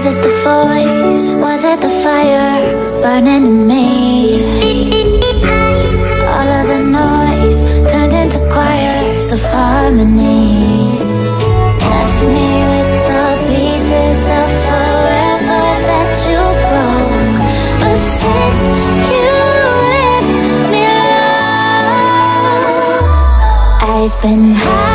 Was it the voice? Was it the fire burning in me? All of the noise turned into choirs of harmony. Left me with the pieces of forever that you broke. But since you left me alone, I've been high.